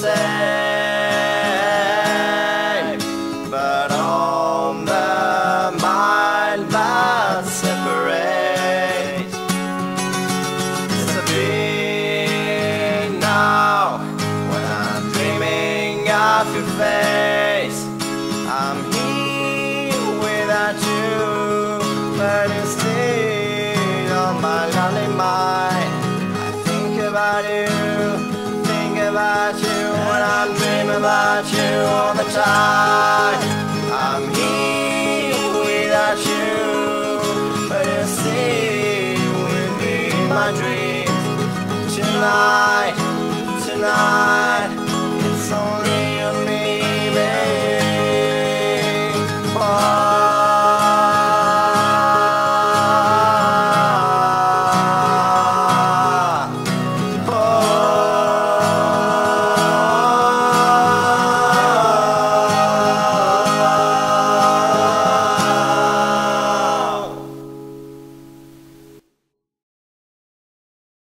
same, but on the mind that separates. Disappear now when I'm dreaming of your face. I'm here without you, but it's still on my lonely mind. I think about you, think about you when I'm dreaming about you all the time. I'm here without you, but you're still with me in my dreams. Tonight, tonight.